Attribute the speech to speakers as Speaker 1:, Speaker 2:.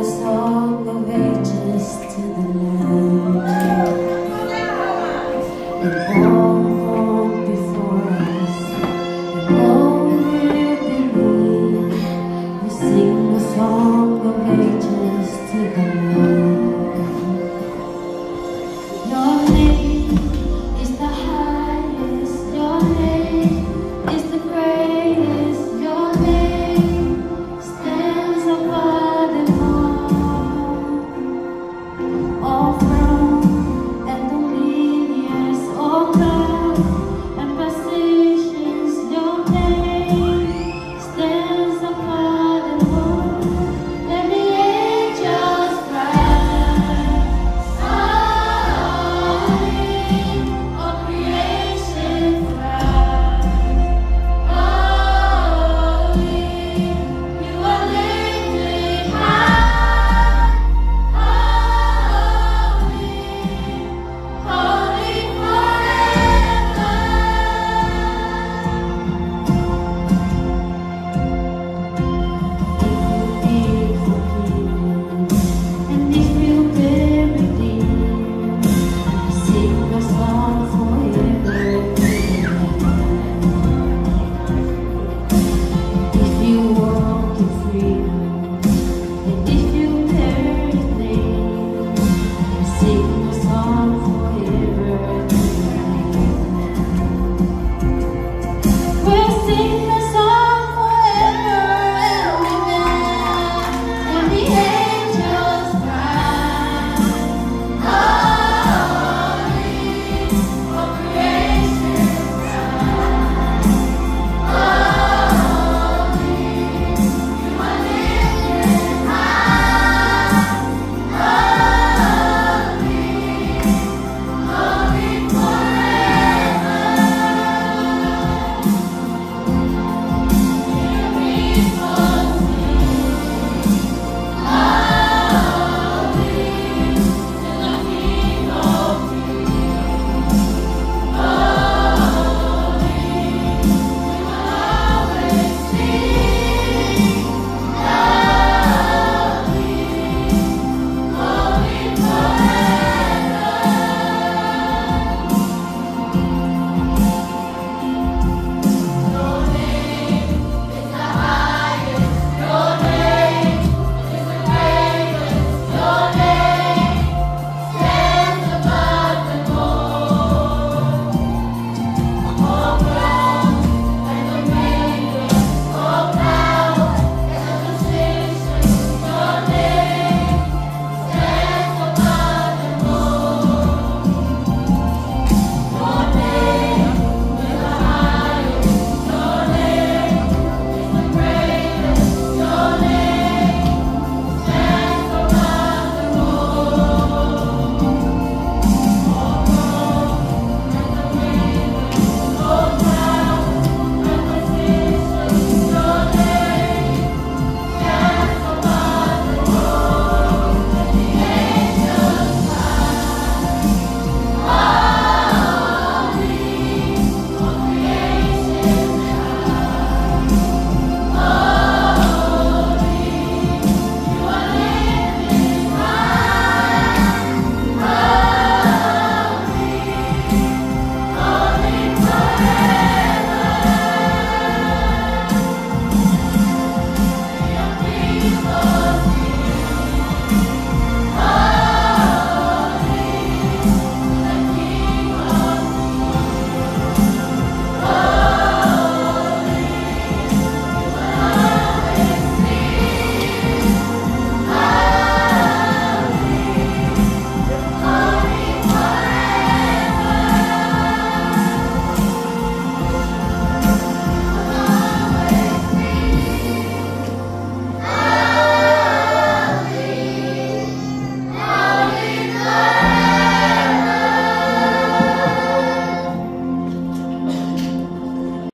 Speaker 1: song of ages to the land, and all before us, and all will believe. We sing the song of ages to the land. Your name is the highest, your name is the greatest, your name stands above them all thrones and dominions, all powers and positions. Your name stands above them all. Let the angels cry, holy, all creation cries, holy, you are lifted high, holy, holy forever. If you be forgiven, and if you've been redeemed, sing a song forever. If you walk in freedom, and if you bear His name, sing a song forever. We'll sing